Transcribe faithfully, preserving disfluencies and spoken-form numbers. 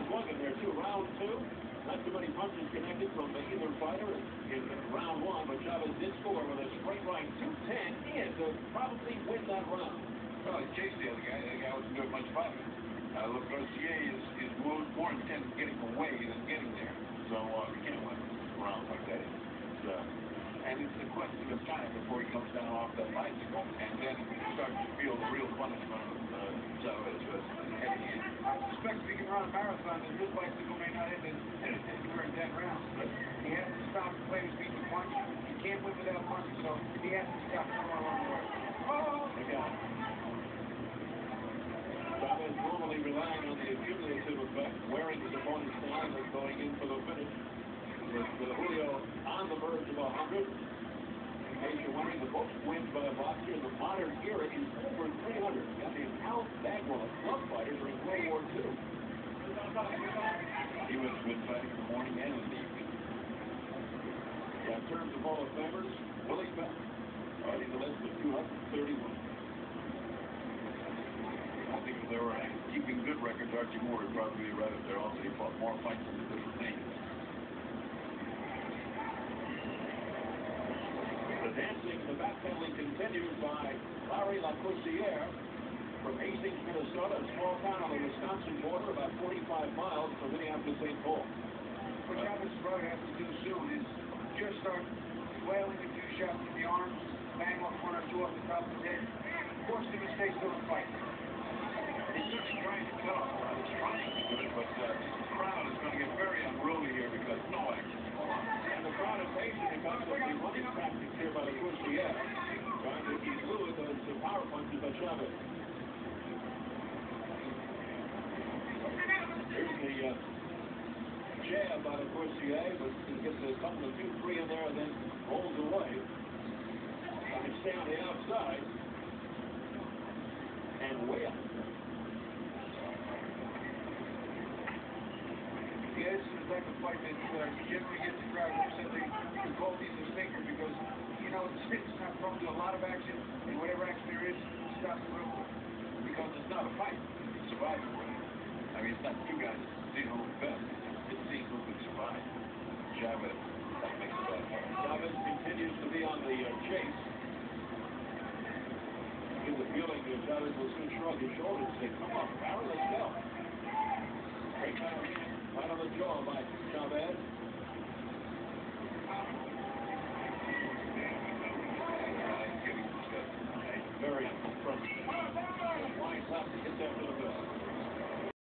slugging there, too. Round two. Not too many punches connected from either fighter in round one, but Chavez did score with a straight right two ten in to probably win that round. Well, he chased the other guy. The other guy wasn't doing much fighting. Uh, LaCoursiere is, is more, more intent on getting away than getting there. So uh, you can't win rounds like that. It's, uh, and it's a question of time before he comes down off that bicycle, and then you start to feel the real punishment of uh, Chavez heading in. I suspect if he can run a marathon, then his bicycle may not end in anywhere in ten rounds. But he has to stop and play his beat and punch. He can't win without punching, so he has to stop somewhere along the way. Oh, they got it. Chavez normally relying on the accumulative effect, wearing his opponents down and going in for the finish. With uh, Julio on the verge of one hundred. In case you're wondering, the most wins by a boxer in the modern era is over three hundred. Got named Al Bagwell, a club fighter during World War Two. He was good fighting in the morning and in the evening. Yeah, in terms of Hall of Famers, Willie Beck, starting the list with two hundred thirty-one. I think if they were keeping good records, Archie Moore would probably be right up there also. He fought more fights in the different names. The dancing, the backpedaling continues by LaCoursiere from Hastings, Minnesota, a small town on the Wisconsin border, about forty-five miles from Minneapolis, Saint Paul. What Chavez probably has to do soon is just start wailing a few shots in the arms, bang off one or two off the top of his head, force him to stay still and fight. He's certainly trying to cut off a lot. He's trying to do it, but uh, the crowd is going to get very unruly here because no action is going on. And the crowd is patient because of the running tactics here by LaCoursiere, trying to elude those power punches by Chavez. Here's the uh, jab by LaCoursiere, but he gets a couple of two, three in there and then rolls away. Trying to stay on the outside. And way up. Yeah, this is the type of fight that uh, generally gets the crowd upset. They, they call these a stinker because, you know, it's, it's not prone to a lot of action, and whatever action there is, stops the real quick. Because it's not a fight. It's survival. I mean, it's not two guys seeing who's best. It's seeing who can survive. Chavez, that makes a bad fight. Chavez continues to be on the uh, chase. I get the feeling that Chavez will soon shrug his shoulders and say, come on, Barry.